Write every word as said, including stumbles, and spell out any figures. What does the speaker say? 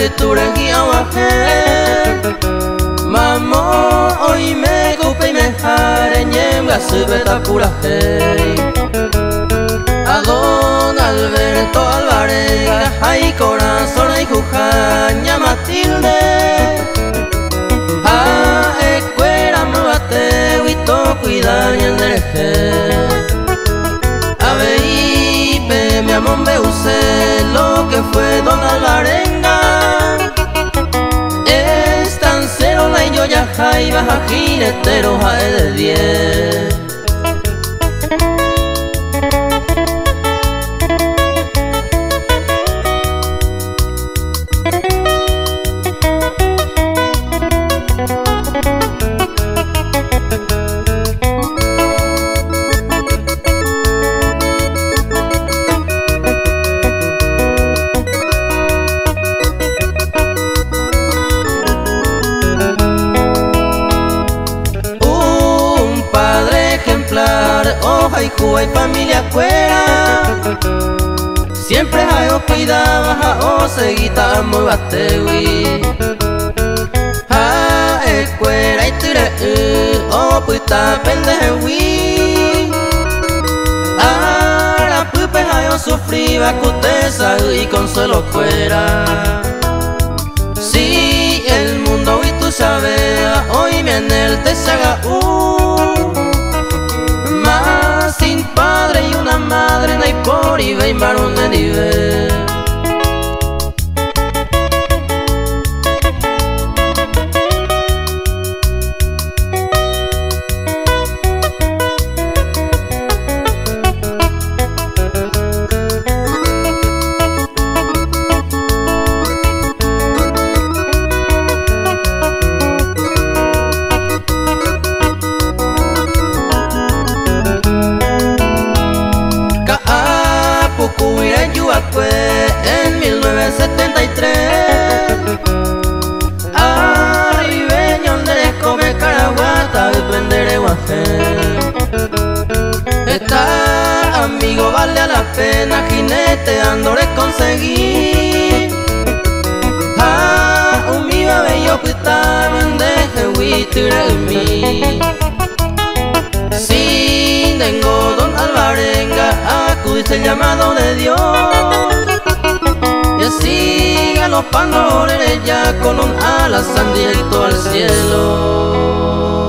ture guiawaje Mamo hoy me gupe y me jare ñemga subeta pura hey A don Alberto Alvarega Ay corazón ay jujaña Matilde A escuela muate huito cuidaña en dereje A Beipe mi amor me usé lo que fue don Alvarenga Estancero la y yo ya jai baja jinetero jae de diez Hoja y cuba y familia cuera Siempre hay o cuidaba o seguita muy batewi Ha escuela y tire o puta pendejewi Ahora pupe hay o sufriba cutesa y consuelo fuera Si el mundo y tú sabes hoy me en el te saga sin padre y una madre, no hay por y ve y varón de nivel. En mil novecientos setenta y tres Arribeño de come caraguata y prendere guaje Estar amigo vale a la pena jinete andore conseguir Ah, un mi bello pita mendeje huitire en mí Si tengo don Alvarenga acudiste el llamado de Dios Y así galopando ya con un ala directo al cielo